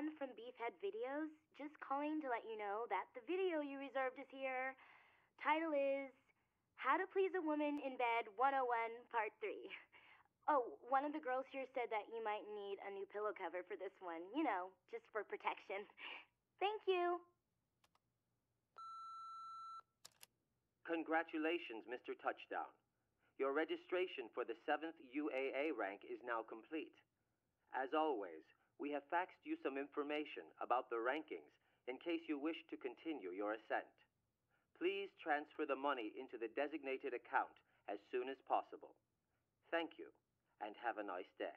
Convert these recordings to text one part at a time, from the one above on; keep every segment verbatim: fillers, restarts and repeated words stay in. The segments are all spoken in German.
Ron from Beefhead Videos. Just calling to let you know that the video you reserved is here. Title is How to Please a Woman in Bed one oh one Part three. Oh, one of the girls here said that you might need a new pillow cover for this one. You know, just for protection. Thank you. Congratulations, Mister Touchdown. Your registration for the seventh U A A rank is now complete. As always, we have faxed you some information about the rankings in case you wish to continue your ascent. Please transfer the money into the designated account as soon as possible. Thank you, and have a nice day.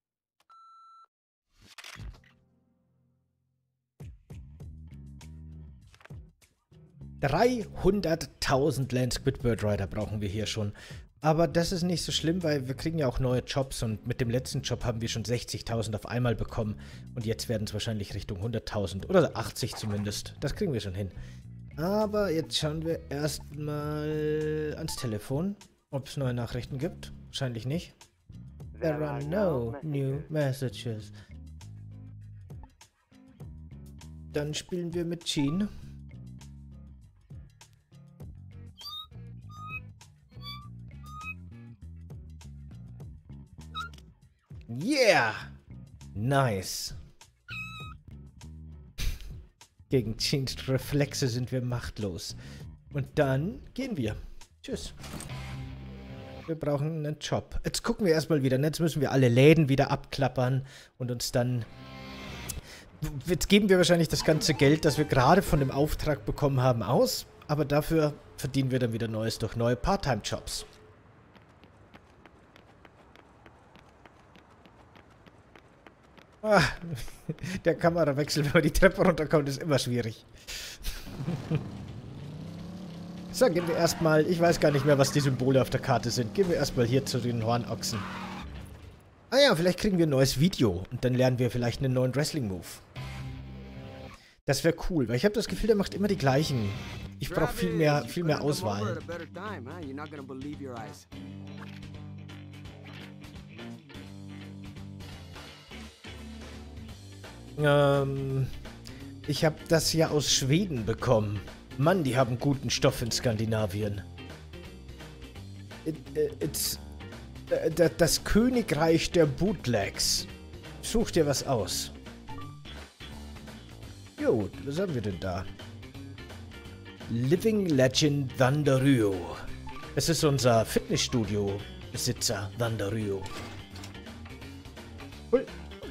dreihunderttausend Land Squidward Rider brauchen wir hier schon. Aber das ist nicht so schlimm, weil wir kriegen ja auch neue Jobs und mit dem letzten Job haben wir schon sechzigtausend auf einmal bekommen. Und jetzt werden es wahrscheinlich Richtung hunderttausend oder achtzig zumindest. Das kriegen wir schon hin. Aber jetzt schauen wir erstmal ans Telefon, ob es neue Nachrichten gibt. Wahrscheinlich nicht. There are no new messages. Dann spielen wir mit Gene. Yeah! Nice. Gegen Genes Reflexe sind wir machtlos. Und dann gehen wir. Tschüss. Wir brauchen einen Job. Jetzt gucken wir erstmal wieder. Jetzt müssen wir alle Läden wieder abklappern und uns dann... Jetzt geben wir wahrscheinlich das ganze Geld, das wir gerade von dem Auftrag bekommen haben, aus. Aber dafür verdienen wir dann wieder Neues durch neue Part-Time-Jobs. Ah, der Kamerawechsel, wenn man die Treppe runterkommt, ist immer schwierig. So, gehen wir erstmal, ich weiß gar nicht mehr, was die Symbole auf der Karte sind. Gehen wir erstmal hier zu den Hornochsen. Ah ja, vielleicht kriegen wir ein neues Video und dann lernen wir vielleicht einen neuen Wrestling-Move. Das wäre cool, weil ich habe das Gefühl, der macht immer die gleichen. Ich brauche viel mehr, viel mehr Auswahl. Ähm, ich habe das ja aus Schweden bekommen. Mann, die haben guten Stoff in Skandinavien. It, it's, uh, das Königreich der Bootlegs. Such dir was aus. Jo, was haben wir denn da? Living Legend Vandario. Es ist unser Fitnessstudio-Besitzer, Vandario. Cool.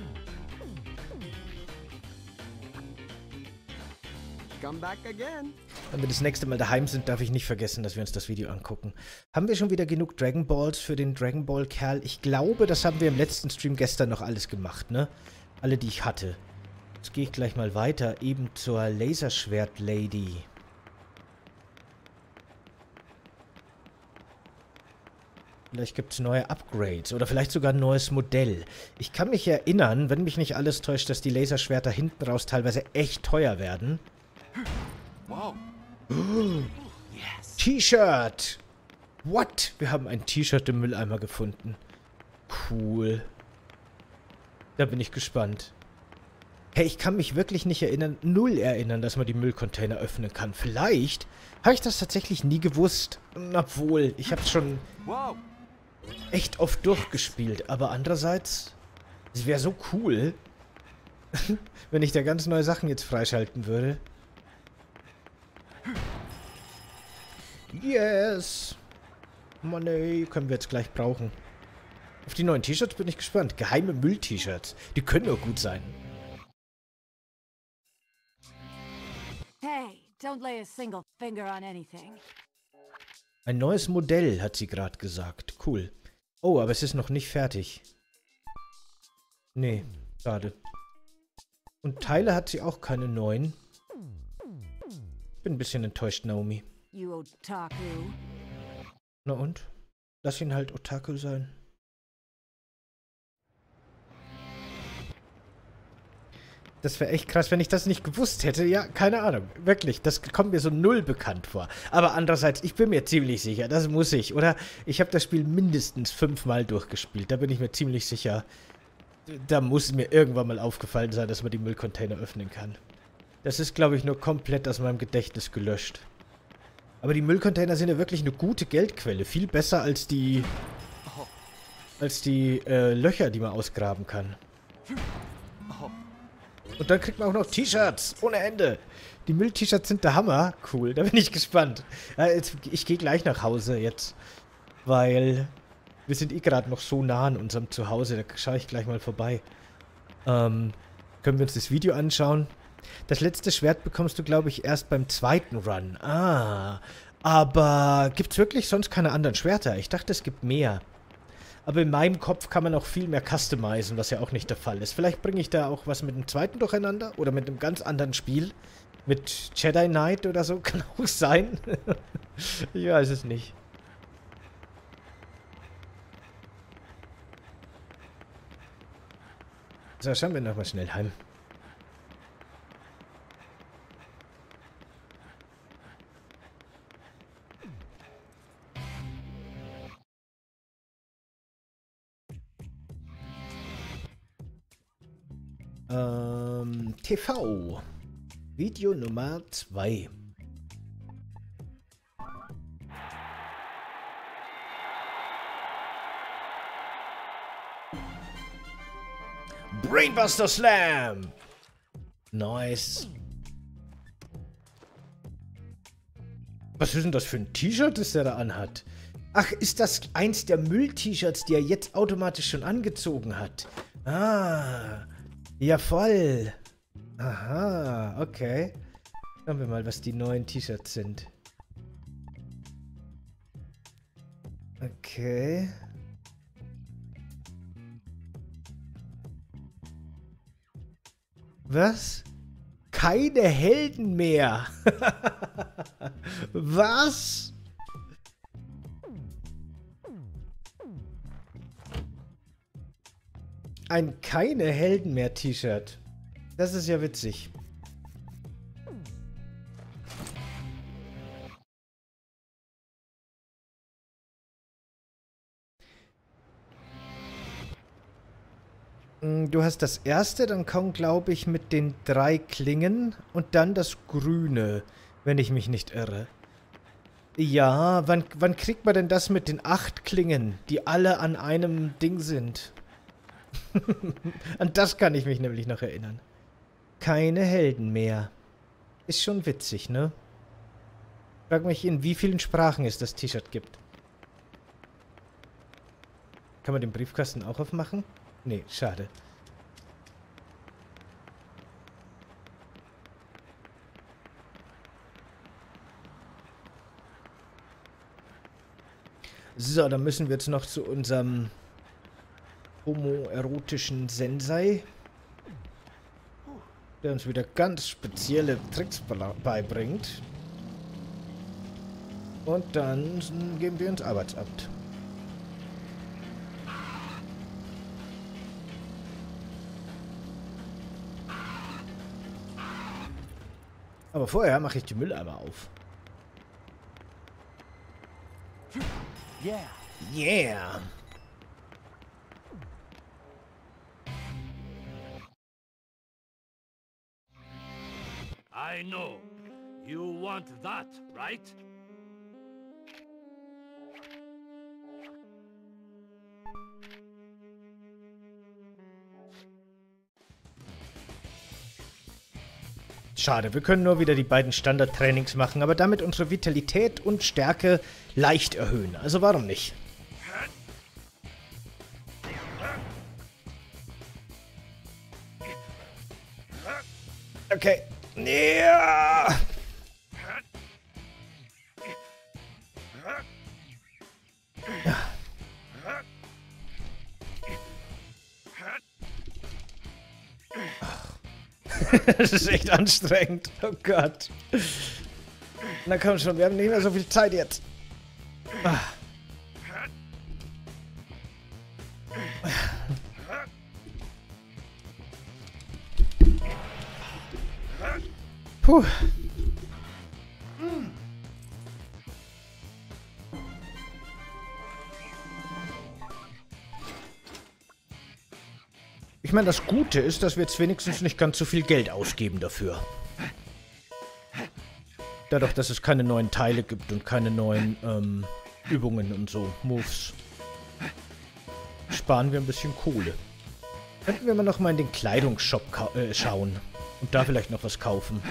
Wenn wir das nächste Mal daheim sind, darf ich nicht vergessen, dass wir uns das Video angucken. Haben wir schon wieder genug Dragon Balls für den Dragon Ball Kerl? Ich glaube, das haben wir im letzten Stream gestern noch alles gemacht, ne? Alle, die ich hatte. Jetzt gehe ich gleich mal weiter, eben zur Laserschwert Lady. Vielleicht gibt es neue Upgrades oder vielleicht sogar ein neues Modell. Ich kann mich erinnern, wenn mich nicht alles täuscht, dass die Laserschwerter hinten raus teilweise echt teuer werden. Wow. Oh. Yes. T-Shirt! What? Wir haben ein T-Shirt im Mülleimer gefunden. Cool. Da bin ich gespannt. Hey, ich kann mich wirklich nicht erinnern, null erinnern, dass man die Müllcontainer öffnen kann. Vielleicht habe ich das tatsächlich nie gewusst. Obwohl, ich habe es schon echt oft durchgespielt. Aber andererseits, es wäre so cool, wenn ich da ganz neue Sachen jetzt freischalten würde. Yes! Money können wir jetzt gleich brauchen. Auf die neuen T-Shirts bin ich gespannt. Geheime Müll-T-Shirts. Die können nur gut sein. Hey, don't lay a single finger on anything. Ein neues Modell, hat sie gerade gesagt. Cool. Oh, aber es ist noch nicht fertig. Nee, schade. Und Teile hat sie auch keine neuen. Bin ein bisschen enttäuscht, Naomi. You otaku. Na und? Lass ihn halt Otaku sein. Das wäre echt krass, wenn ich das nicht gewusst hätte. Ja, keine Ahnung. Wirklich, das kommt mir so null bekannt vor. Aber andererseits, ich bin mir ziemlich sicher, das muss ich. Oder ich habe das Spiel mindestens fünfmal durchgespielt. Da bin ich mir ziemlich sicher. Da muss mir irgendwann mal aufgefallen sein, dass man die Müllcontainer öffnen kann. Das ist, glaube ich, nur komplett aus meinem Gedächtnis gelöscht. Aber die Müllcontainer sind ja wirklich eine gute Geldquelle. Viel besser als die... als die äh, Löcher, die man ausgraben kann. Und dann kriegt man auch noch T-Shirts ohne Ende. Die Müll-T-Shirts sind der Hammer. Cool, da bin ich gespannt. Ja, jetzt, ich gehe gleich nach Hause jetzt. Weil wir sind eh gerade noch so nah an unserem Zuhause. Da schaue ich gleich mal vorbei. Ähm, können wir uns das Video anschauen? Das letzte Schwert bekommst du, glaube ich, erst beim zweiten Run. Ah, aber gibt es wirklich sonst keine anderen Schwerter? Ich dachte, es gibt mehr. Aber in meinem Kopf kann man auch viel mehr customizen, was ja auch nicht der Fall ist. Vielleicht bringe ich da auch was mit dem zweiten durcheinander oder mit einem ganz anderen Spiel. Mit Jedi Knight oder so, kann auch sein. Ich weiß es nicht. So, schauen wir nochmal schnell heim. Ähm, T V. Video Nummer zwei. Brainbuster Slam! Nice. Was ist denn das für ein T-Shirt, das der da anhat? Ach, ist das eins der Müll-T-Shirts, die er jetzt automatisch schon angezogen hat? Ah, ja voll. Aha, okay. Schauen wir mal, was die neuen T-Shirts sind. Okay. Was? Keine Helden mehr. Was? Ein keine Helden mehr T-Shirt. Das ist ja witzig. Du hast das erste, dann kommt, glaube ich, mit den drei Klingen und dann das grüne, wenn ich mich nicht irre. Ja, wann, wann kriegt man denn das mit den acht Klingen, die alle an einem Ding sind? An das kann ich mich nämlich noch erinnern. Keine Helden mehr. Ist schon witzig, ne? Frag mich, in wie vielen Sprachen es das T-Shirt gibt. Kann man den Briefkasten auch aufmachen? Nee, schade. So, dann müssen wir jetzt noch zu unserem homoerotischen Sensei, der uns wieder ganz spezielle Tricks beibringt. Und dann gehen wir ins Arbeitsamt. Aber vorher mache ich die Mülleimer auf. Yeah. Yeah. I know. You want that, right? Schade, wir können nur wieder die beiden Standardtrainings machen, aber damit unsere Vitalität und Stärke leicht erhöhen. Also warum nicht? Okay. Ja. Das ist echt anstrengend. Oh Gott. Na komm schon, wir haben nicht mehr so viel Zeit jetzt. Ah. Puh. Ich meine, das Gute ist, dass wir jetzt wenigstens nicht ganz so viel Geld ausgeben dafür. Dadurch, dass es keine neuen Teile gibt und keine neuen ähm, Übungen und so, Moves, sparen wir ein bisschen Kohle. Könnten wir mal noch mal in den Kleidungsshop äh, schauen und da vielleicht noch was kaufen.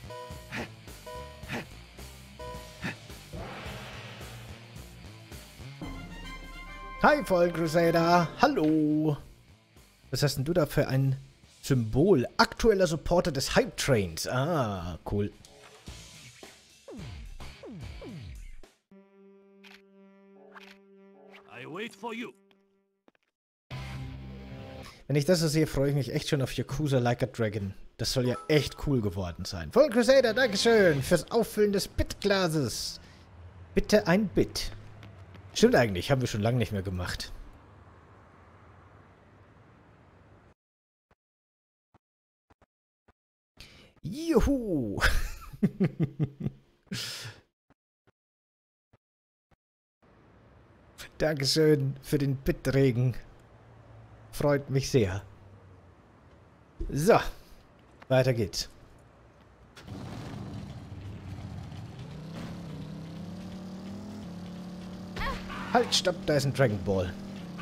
Hi, Fallen Crusader. Hallo. Was hast denn du da für ein Symbol? Aktueller Supporter des Hype Trains. Ah, cool. I wait for you. Wenn ich das so sehe, freue ich mich echt schon auf Yakuza Like a Dragon. Das soll ja echt cool geworden sein. Fallen Crusader, Dankeschön fürs Auffüllen des Bitglases. Bitte ein Bit. Stimmt eigentlich, haben wir schon lange nicht mehr gemacht. Juhu! Dankeschön für den Bitregen. Freut mich sehr. So, weiter geht's. Halt, stopp, da ist ein Dragon Ball.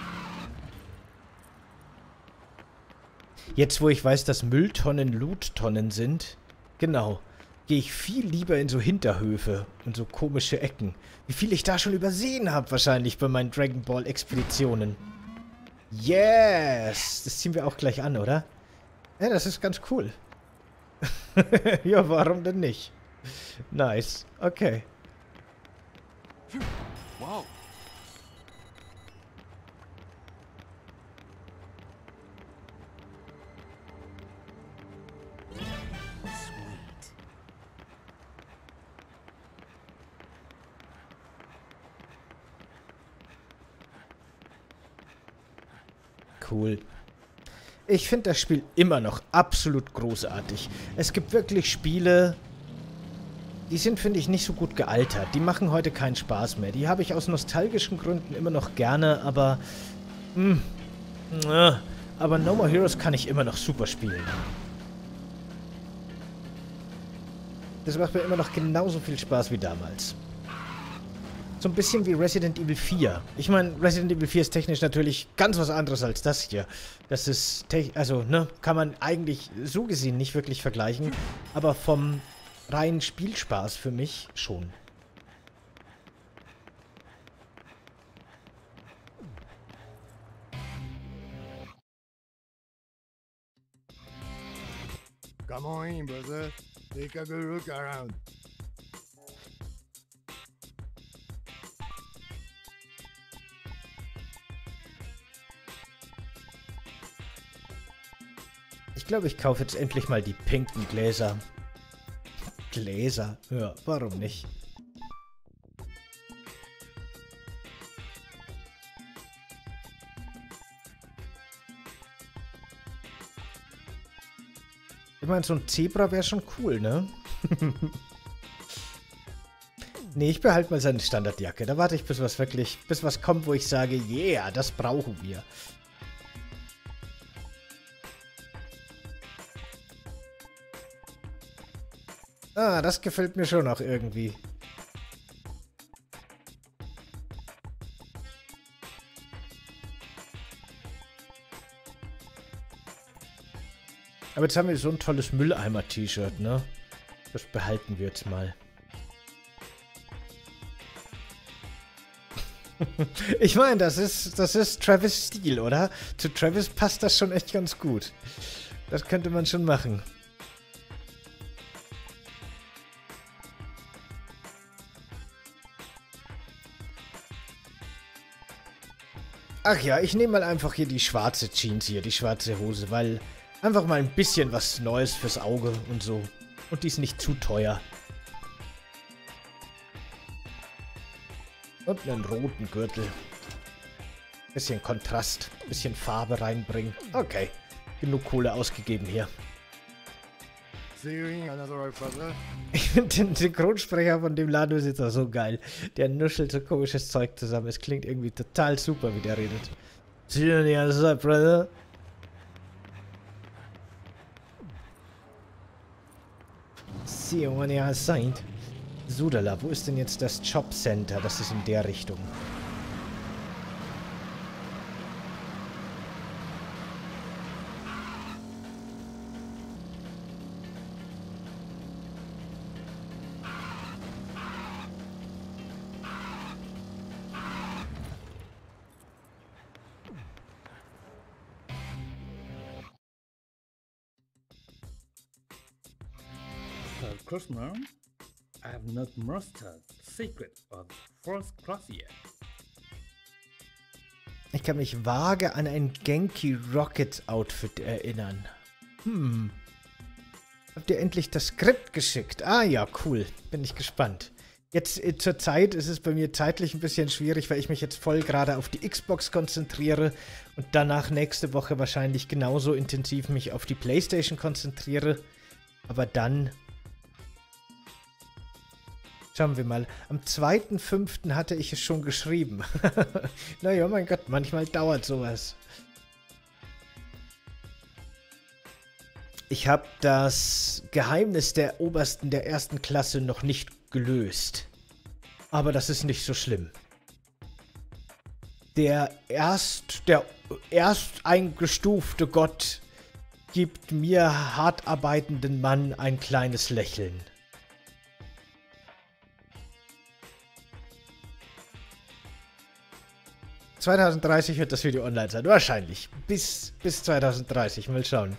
Jetzt, wo ich weiß, dass Mülltonnen Loottonnen sind, genau, gehe ich viel lieber in so Hinterhöfe und so komische Ecken. Wie viel ich da schon übersehen habe, wahrscheinlich bei meinen Dragon Ball Expeditionen. Yes! Das ziehen wir auch gleich an, oder? Ja, das ist ganz cool. Ja, warum denn nicht? Nice. Okay. Wow. Cool. Ich finde das Spiel immer noch absolut großartig. Es gibt wirklich Spiele, die sind, finde ich, nicht so gut gealtert. Die machen heute keinen Spaß mehr. Die habe ich aus nostalgischen Gründen immer noch gerne, aber... Mh, äh, aber No More Heroes kann ich immer noch super spielen. Das macht mir immer noch genauso viel Spaß wie damals. So ein bisschen wie Resident Evil vier. Ich meine, Resident Evil vier ist technisch natürlich ganz was anderes als das hier. Das ist, also, ne, kann man eigentlich so gesehen nicht wirklich vergleichen. Aber vom reinen Spielspaß für mich schon. Come on in, brother. Take a good look around. Ich glaube, ich kaufe jetzt endlich mal die pinken Gläser. Gläser? Ja, warum nicht? Ich meine, so ein Zebra wäre schon cool, ne? Nee, ich behalte mal seine Standardjacke. Da warte ich, bis was wirklich, bis was kommt, wo ich sage, yeah, das brauchen wir. Ah, das gefällt mir schon auch irgendwie. Aber jetzt haben wir so ein tolles Mülleimer-T-Shirt, ne? Das behalten wir jetzt mal. Ich meine, das ist, das ist Travis Stil, oder? Zu Travis passt das schon echt ganz gut. Das könnte man schon machen. Ach ja, ich nehme mal einfach hier die schwarze Jeans hier, die schwarze Hose, weil einfach mal ein bisschen was Neues fürs Auge und so. Und die ist nicht zu teuer. Und einen roten Gürtel. Bisschen Kontrast, bisschen Farbe reinbringen. Okay, genug Kohle ausgegeben hier. Ich finde den Synchronsprecher von dem Ladenbesitzer so geil. Der nuschelt so komisches Zeug zusammen. Es klingt irgendwie total super, wie der redet. See you on the other side, brother. Mission assigned. Sudala, wo ist denn jetzt das Job Center? Das ist in der Richtung. Of course, Mom. I have not mastered the secret of first class yet. Ich kann mich vage an ein Genki Rocket Outfit erinnern. Hm. Habt ihr endlich das Skript geschickt? Ah ja, cool. Bin ich gespannt. Jetzt äh, zur Zeit ist es bei mir zeitlich ein bisschen schwierig, weil ich mich jetzt voll gerade auf die Xbox konzentriere und danach nächste Woche wahrscheinlich genauso intensiv mich auf die PlayStation konzentriere. Aber dann... Schauen wir mal. Am zweiten fünften hatte ich es schon geschrieben. Naja, mein Gott, manchmal dauert sowas. Ich habe das Geheimnis der Obersten der ersten Klasse noch nicht gelöst. Aber das ist nicht so schlimm. Der erst, der erst eingestufte Gott gibt mir hart arbeitenden Mann ein kleines Lächeln. zwanzig dreißig wird das Video online sein. Wahrscheinlich. Bis, bis zwanzig dreißig. Mal schauen.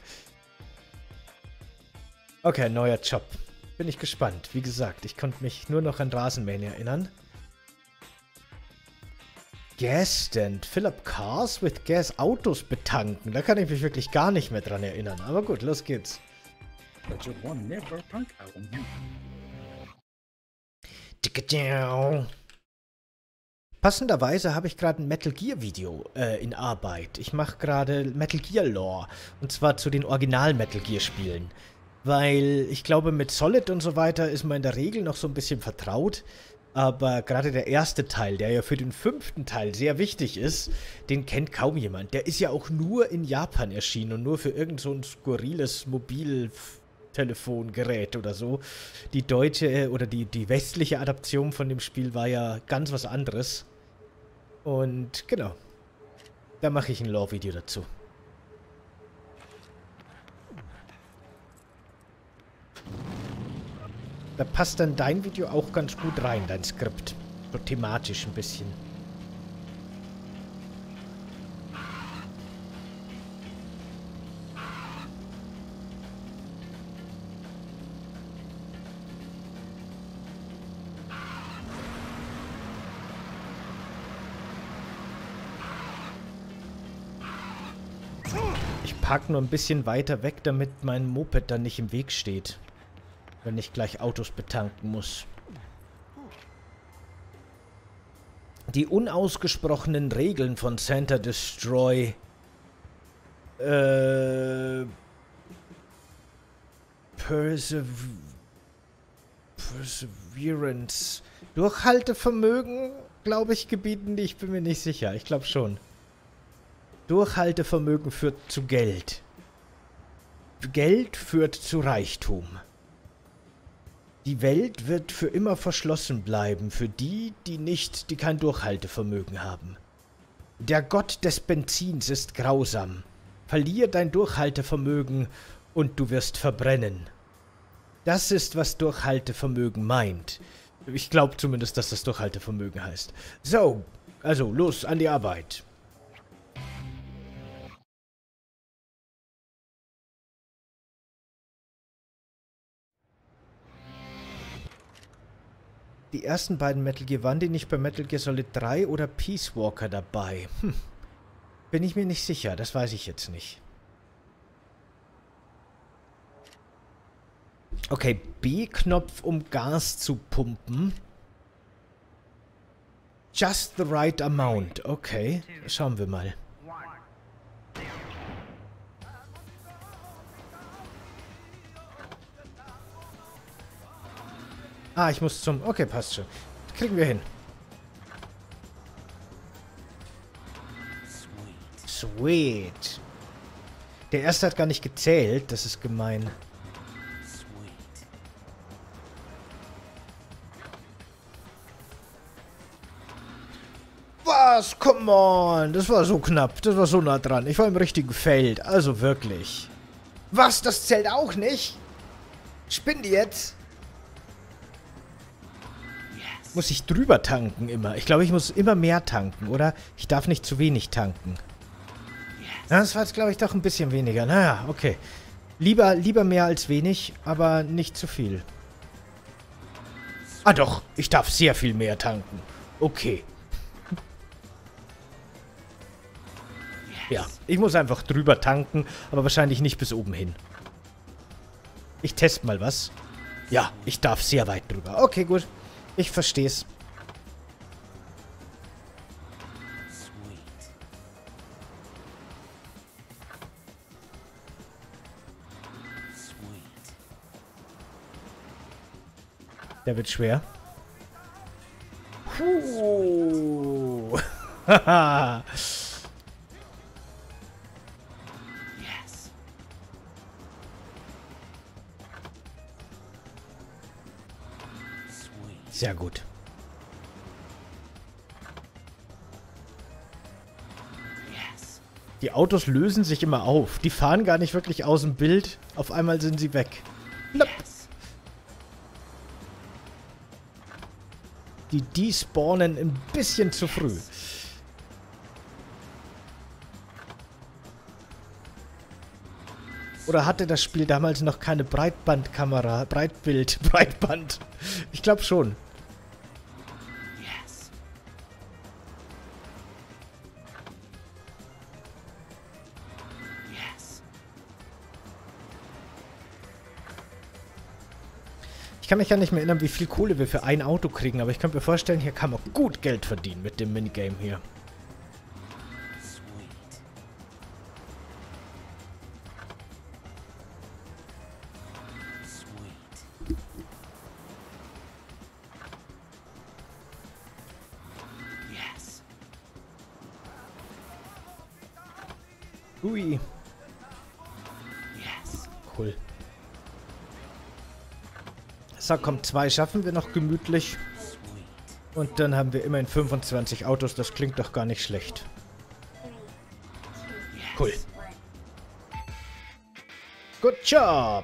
Okay, neuer Job. Bin ich gespannt. Wie gesagt, ich konnte mich nur noch an Rasenmähen erinnern. Gas Stand. Fill up cars with gas. Autos betanken. Da kann ich mich wirklich gar nicht mehr dran erinnern. Aber gut, los geht's. But you won't never punk out on you. Passenderweise habe ich gerade ein Metal Gear Video äh, in Arbeit. Ich mache gerade Metal Gear Lore. Und zwar zu den Original Metal Gear Spielen. Weil ich glaube, mit Solid und so weiter ist man in der Regel noch so ein bisschen vertraut. Aber gerade der erste Teil, der ja für den fünften Teil sehr wichtig ist, den kennt kaum jemand. Der ist ja auch nur in Japan erschienen und nur für irgend so ein skurriles Mobiltelefongerät oder so. Die deutsche oder die, die westliche Adaption von dem Spiel war ja ganz was anderes. Und genau, da mache ich ein Lore-Video dazu. Da passt dann dein Video auch ganz gut rein, dein Skript. So thematisch ein bisschen. Ich parke nur ein bisschen weiter weg, damit mein Moped dann nicht im Weg steht. Wenn ich gleich Autos betanken muss. Die unausgesprochenen Regeln von Santa Destroy äh, Persev Perseverance Durchhaltevermögen, glaube ich, gebieten die. Ich bin mir nicht sicher. Ich glaube schon. Durchhaltevermögen führt zu Geld. Geld führt zu Reichtum. Die Welt wird für immer verschlossen bleiben für die, die nicht, die kein Durchhaltevermögen haben. Der Gott des Benzins ist grausam. Verlier dein Durchhaltevermögen und du wirst verbrennen. Das ist, was Durchhaltevermögen meint. Ich glaube zumindest, dass das Durchhaltevermögen heißt. So, also los an die Arbeit. Die ersten beiden Metal Gear, waren die nicht bei Metal Gear Solid drei oder Peace Walker dabei? Hm. Bin ich mir nicht sicher, das weiß ich jetzt nicht. Okay, B-Knopf, um Gas zu pumpen. Just the right amount. Okay, schauen wir mal. Ah, ich muss zum... Okay, passt schon. Kriegen wir hin. Sweet. Der erste hat gar nicht gezählt. Das ist gemein. Was? Come on. Das war so knapp. Das war so nah dran. Ich war im richtigen Feld. Also wirklich. Was? Das zählt auch nicht? Spinnen die jetzt? Muss ich drüber tanken immer? Ich glaube, ich muss immer mehr tanken, oder? Ich darf nicht zu wenig tanken. Ja, das war jetzt, glaube ich, doch ein bisschen weniger. Naja, okay. Lieber, lieber mehr als wenig, aber nicht zu viel. Ah doch, ich darf sehr viel mehr tanken. Okay. Ja, ich muss einfach drüber tanken, aber wahrscheinlich nicht bis oben hin. Ich teste mal was. Ja, ich darf sehr weit drüber. Okay, gut. Ich versteh's. Der wird schwer. Puh. Haha. Sehr gut. Die Autos lösen sich immer auf. Die fahren gar nicht wirklich aus dem Bild. Auf einmal sind sie weg. Plop. Die despawnen ein bisschen zu früh. Oder hatte das Spiel damals noch keine Breitbandkamera? Breitbild, Breitband. Ich glaube schon. Ich kann mich ja nicht mehr erinnern, wie viel Kohle wir für ein Auto kriegen, aber ich könnte mir vorstellen, hier kann man gut Geld verdienen mit dem Minigame hier. Ui. Cool. So, komm, zwei schaffen wir noch gemütlich. Und dann haben wir immerhin fünfundzwanzig Autos. Das klingt doch gar nicht schlecht. Cool. Good job!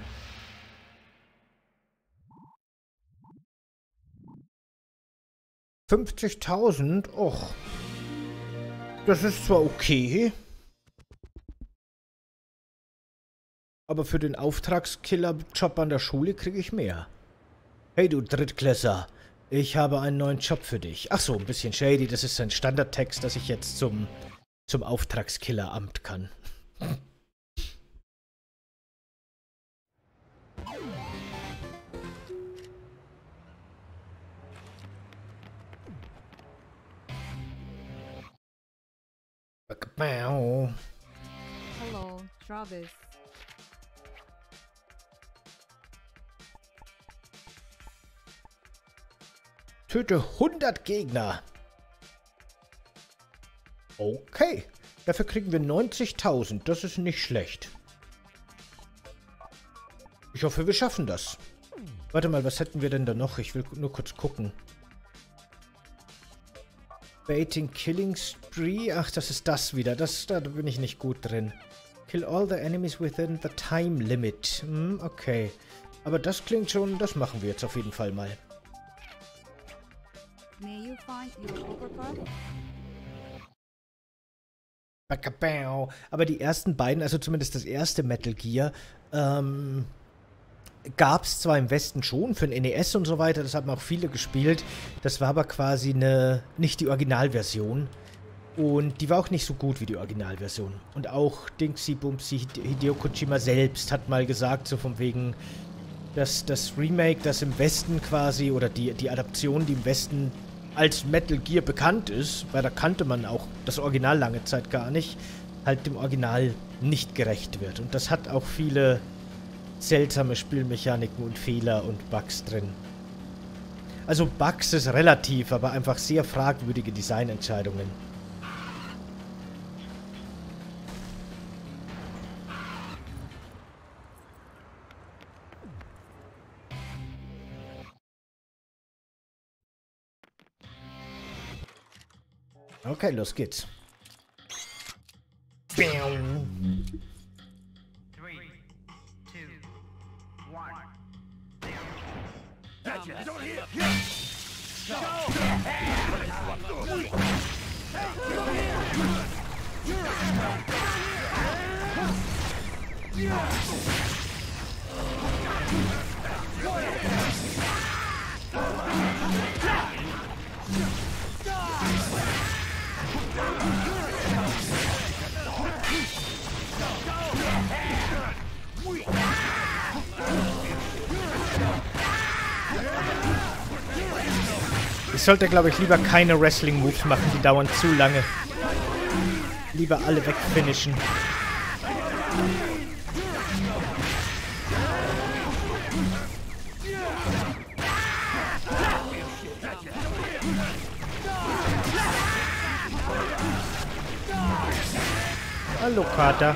fünfzigtausend? Och. Das ist zwar okay. Aber für den Auftragskiller-Job an der Schule kriege ich mehr. Hey du Drittklässler, ich habe einen neuen Job für dich. Ach so, ein bisschen shady, das ist ein Standardtext, dass ich jetzt zum, zum Auftragskilleramt kann. Hello, Travis. Töte hundert Gegner. Okay. Dafür kriegen wir neunzigtausend. Das ist nicht schlecht. Ich hoffe, wir schaffen das. Warte mal, was hätten wir denn da noch? Ich will nur kurz gucken. Baiting Killing Spree. Ach, das ist das wieder. Das, da bin ich nicht gut drin. Kill all the enemies within the time limit. Hm, okay. Aber das klingt schon... Das machen wir jetzt auf jeden Fall mal. May you find your overcut? Aber die ersten beiden, also zumindest das erste Metal Gear, ähm, gab es zwar im Westen schon für den N E S und so weiter, das haben auch viele gespielt. Das war aber quasi eine, nicht die Originalversion. Und die war auch nicht so gut wie die Originalversion. Und auch Dingsy Bumsy Hideo Kojima selbst hat mal gesagt, so von wegen, dass das Remake, das im Westen quasi, oder die, die Adaption, die im Westen als Metal Gear bekannt ist, weil da kannte man auch das Original lange Zeit gar nicht, halt dem Original nicht gerecht wird. Und das hat auch viele seltsame Spielmechaniken und Fehler und Bugs drin. Also Bugs ist relativ, aber einfach sehr fragwürdige Designentscheidungen. Okay, los geht's. Ich sollte, glaube ich, lieber keine Wrestling-Moves machen, die dauern zu lange. Lieber alle wegfinishen. Hallo, Kater.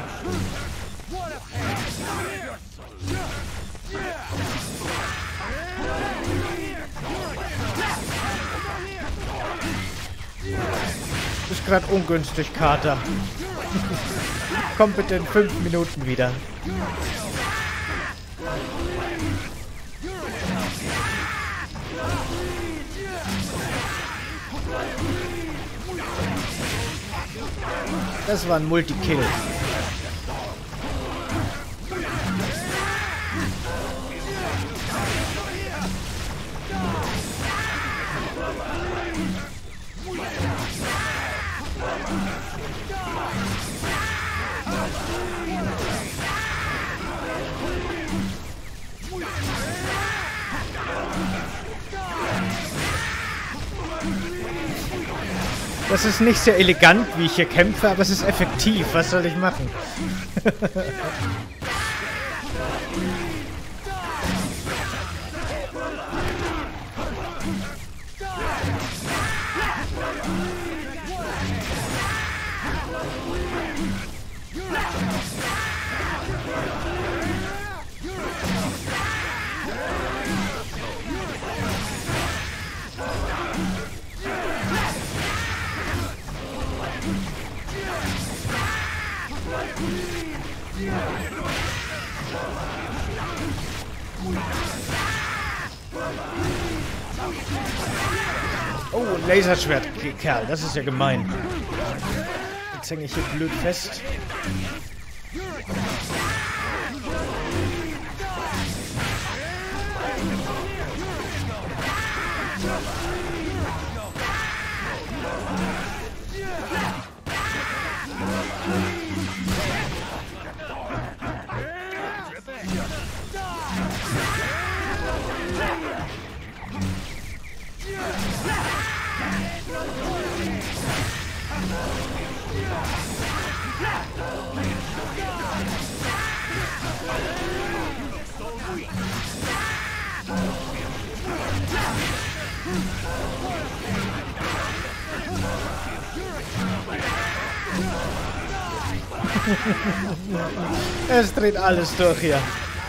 Ist gerade ungünstig, Kater. Komm bitte in fünf Minuten wieder. Das war ein Multikill. Das ist nicht sehr elegant, wie ich hier kämpfe, aber es ist effektiv. Was soll ich machen? Oh, ein Laserschwert, Kerl, das ist ja gemein. Jetzt hänge ich hier blöd fest. Es dreht alles durch hier.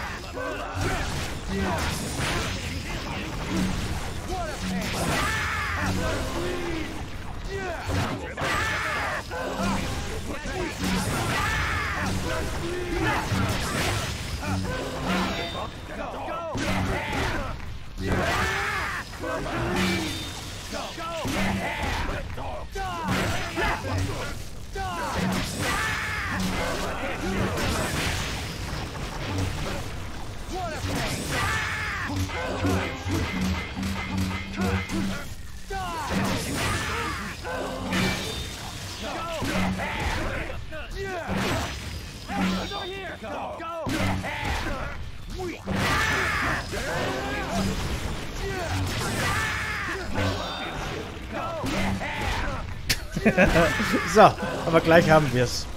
So, aber gleich haben wir es.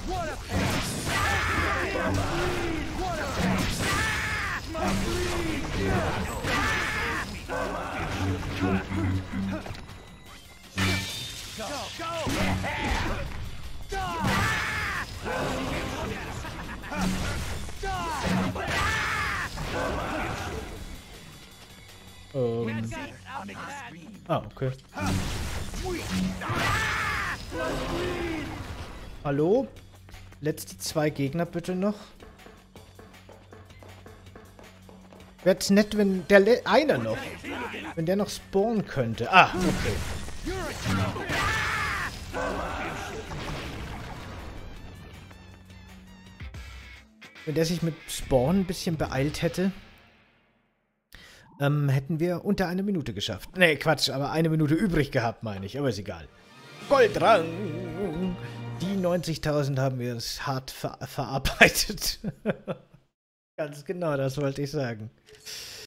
Ähm. Ah, okay. Hallo? Letzte zwei Gegner bitte noch. Wär's nett, wenn der Le einer noch, wenn der noch spawnen könnte. Ah, okay. Wenn der sich mit Spawn ein bisschen beeilt hätte, ähm, hätten wir unter eine Minute geschafft. Nee, Quatsch, aber eine Minute übrig gehabt, meine ich. Aber ist egal. Goldrang! Die neunzigtausend haben wir es hart ver verarbeitet. Ganz genau, das wollte ich sagen.